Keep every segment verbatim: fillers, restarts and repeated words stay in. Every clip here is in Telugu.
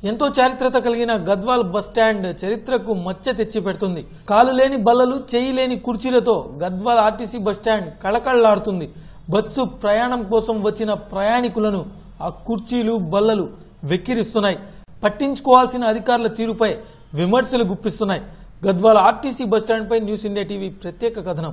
ఎంతో చారిత్రత కలిగిన గద్వాల్ బస్ స్టాండ్ చరిత్రకు మచ్చ తెచ్చి పెడుతుంది. కాలు లేని బల్లలు, చేయి లేని కుర్చీలతో గద్వాల్ ఆర్టీసీ బస్ స్టాండ్ కళకళలాడుతుంది. బస్సు ప్రయాణం కోసం వచ్చిన ప్రయాణికులను ఆ కుర్చీలు, బల్లలు వెక్కిరిస్తున్నాయి. పట్టించుకోవాల్సిన అధికారుల తీరుపై విమర్శలు గుప్పిస్తున్నాయి. గద్వాల్ ఆర్టీసీ బస్ స్టాండ్ పై న్యూస్ ఇండియా టీవీ ప్రత్యేక కథనం.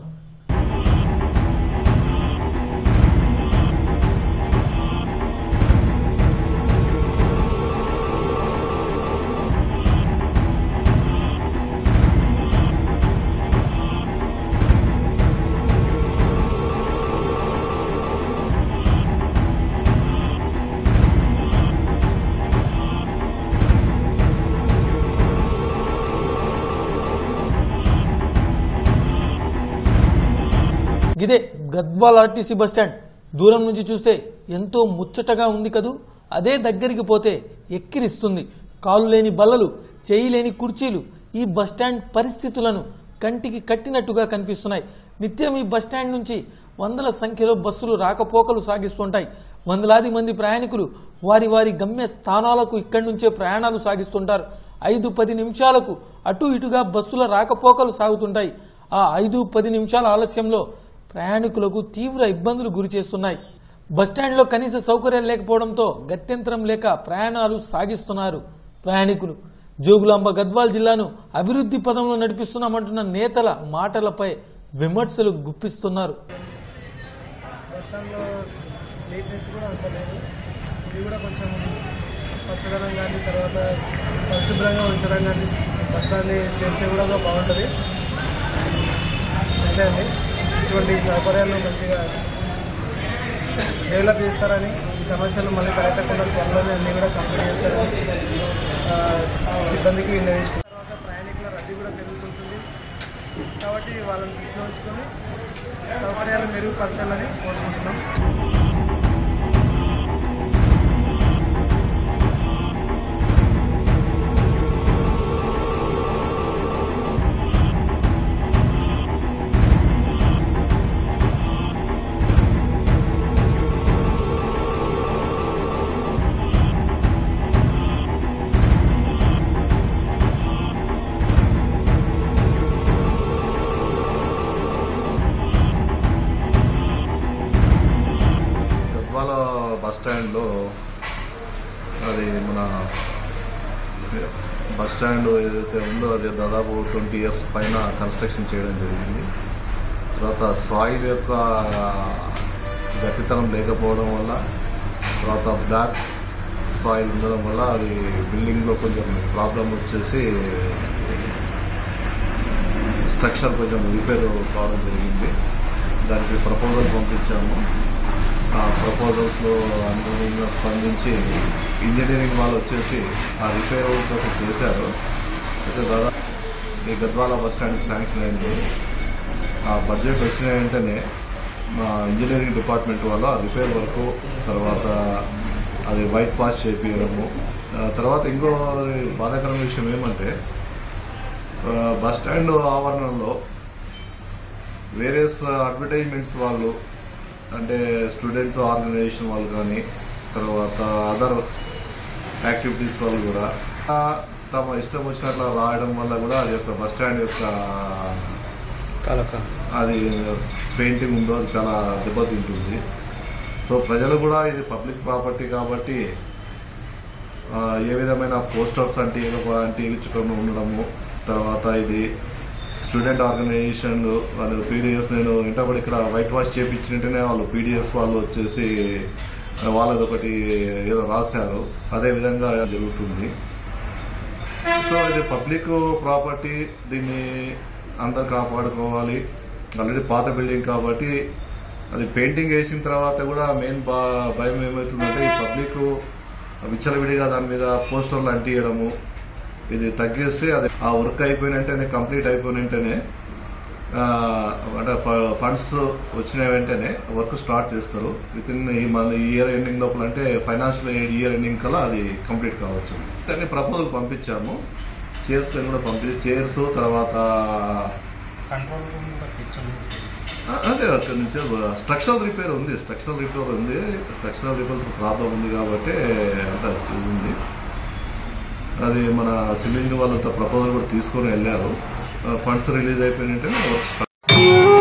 ఇదే గద్వాల్ ఆర్టీసీ బస్ స్టాండ్. దూరం నుంచి చూస్తే ఎంతో ముచ్చటగా ఉంది కదూ. అదే దగ్గరికి పోతే ఎక్కిరిస్తుంది. కాలు లేని బల్లలు, చేయి లేని కుర్చీలు ఈ బస్ స్టాండ్ పరిస్థితులను కంటికి కట్టినట్టుగా కనిపిస్తున్నాయి. నిత్యం ఈ బస్ స్టాండ్ నుంచి వందల సంఖ్యలో బస్సులు రాకపోకలు సాగిస్తుంటాయి. వందలాది మంది ప్రయాణికులు వారి వారి గమ్య స్థానాలకు ఇక్కడి నుంచే ప్రయాణాలు సాగిస్తుంటారు. ఐదు పది నిమిషాలకు అటు ఇటుగా బస్సుల రాకపోకలు సాగుతుంటాయి. ఆ ఐదు పది నిమిషాల ఆలస్యంలో ప్రయాణికులకు తీవ్ర ఇబ్బందులు గురి చేస్తున్నాయి. బస్టాండ్లో కనీస సౌకర్యాలు లేకపోవడంతో గత్యంతరం లేక ప్రయాణాలు సాగిస్తున్నారు ప్రయాణికులు. జోగులాంబ గద్వాల్ జిల్లాను అభివృద్ధి పదంలో నడిపిస్తున్నామంటున్న నేతల మాటలపై విమర్శలు గుప్పిస్తున్నారు. పరిశుభ్రంగా ఉంచడం కానీ బస్ స్టాండ్ని చేస్తే కూడా బాగుంటుంది. అంతే అండి. ఇటువంటి సౌకర్యాలు మంచిగా డెవలప్ చేస్తారని, ఈ సమస్యలు మళ్ళీ తలెత్తకుండా త్వరలోనే అన్నీ కూడా కంప్లీట్ చేస్తారని సిబ్బందికి నిర్ణయించుకున్న తర్వాత ప్రయాణికుల రద్దీ కూడా పెరుగుతుంటుంది. కాబట్టి వాళ్ళని దృష్టిలో ఉంచుకొని సౌకర్యాలు మెరుగుపరచాలని కోరుకుంటున్నాం. బస్ స్టాండ్లో అది మన బస్ స్టాండ్ ఏదైతే ఉందో అది దాదాపు ట్వంటీ ఇయర్స్ పైన కన్స్ట్రక్షన్ చేయడం జరిగింది. తర్వాత సాయిల్ యొక్క గట్టితనం లేకపోవడం వల్ల, తర్వాత బ్లాక్ సాయిల్ ఉండడం వల్ల అది బిల్డింగ్లో కొంచెం ప్రాబ్లం వచ్చేసి స్ట్రక్చర్ కొంచెం రిపేర్ కావడం జరిగింది. దానికి ప్రపోజల్ పంపించాము. ఆ ప్రపోజల్స్ లో అనుగుణంగా స్పందించి ఇంజనీరింగ్ వాళ్ళు వచ్చేసి ఆ రిపేర్ ఒకటి చేశారు. అయితే దాదాపు ఈ గద్వాల బస్ స్టాండ్ శాంక్షన్ అయింది. ఆ బడ్జెట్ వచ్చిన వెంటనే మా ఇంజనీరింగ్ డిపార్ట్మెంట్ వాళ్ళు ఆ రిపేర్ వరకు, తర్వాత అది వైట్ వాష్ చేయించడము. తర్వాత ఇంకో బాధాకరమైన విషయం ఏమంటే బస్ స్టాండ్ ఆవరణలో వేరియస్ అడ్వర్టైజ్మెంట్స్ వాళ్ళు, అంటే స్టూడెంట్స్ ఆర్గనైజేషన్ వాళ్ళు కానీ, తర్వాత అదర్ యాక్టివిటీస్ వాళ్ళు కూడా తమ ఇష్టం వచ్చినట్లు రాయడం వల్ల కూడా అది యొక్క బస్ స్టాండ్ యొక్క అది పెయింటింగ్ ఉందో అది చాలా దెబ్బతింటుంది. సో ప్రజలు కూడా ఇది పబ్లిక్ ప్రాపర్టీ కాబట్టి ఏ విధమైన పోస్టర్స్ అంటే అంటించుకొని ఉండడము, తర్వాత ఇది స్టూడెంట్ ఆర్గనైజేషన్ వాళ్ళు పీడిఎస్ నేను ఇంటప్పుడు ఇక్కడ వైట్ వాష్ చేయించినట్టునే వాళ్ళు పీడిఎస్ వాళ్ళు వచ్చేసి వాళ్ళది ఒకటి ఏదో రాశారు. అదే విధంగా జరుగుతుంది. సో ఇది పబ్లిక్ ప్రాపర్టీ, దీన్ని అందరు కాపాడుకోవాలి. ఆల్రెడీ పాత బిల్డింగ్ కాబట్టి అది పెయింటింగ్ వేసిన తర్వాత కూడా మెయిన్ భయం ఏమవుతుందంటే ఈ పబ్లిక్ విచ్చలవిడిగా దాని మీద పోస్టర్లు అంటియడము, ఇది తగ్గిస్తే అది ఆ వర్క్ అయిపోయిన వెంటనే, కంప్లీట్ అయిపోయిన వెంటనే అంటే ఫండ్స్ వచ్చిన వెంటనే వర్క్ స్టార్ట్ చేస్తారు. విత్ ఇన్ ఈ మంత్ ఇయర్ ఎండింగ్ లోపల, అంటే ఫైనాన్షియల్ ఇయర్ ఎండింగ్ కల్లా అది కంప్లీట్ కావచ్చు. కానీ ప్రపోజల్ పంపించాము. చైర్స్ కూడా పంపించి చైర్స్ తర్వాత అదే అక్కడి నుంచి స్ట్రక్చరల్ రిపేర్ ఉంది స్ట్రక్చరల్ రిపేర్ ఉంది స్ట్రక్చరల్ రిపేర్ ప్రాబ్లం ఉంది కాబట్టి అంత ఉంది. అది మన సివిల్ వాళ్ళంతా ప్రపోజల్ కూడా తీసుకొని వెళ్ళారు. ఫండ్స్ రిలీజ్ అయిపోయినట్టే వర్క్ స్టార్ట్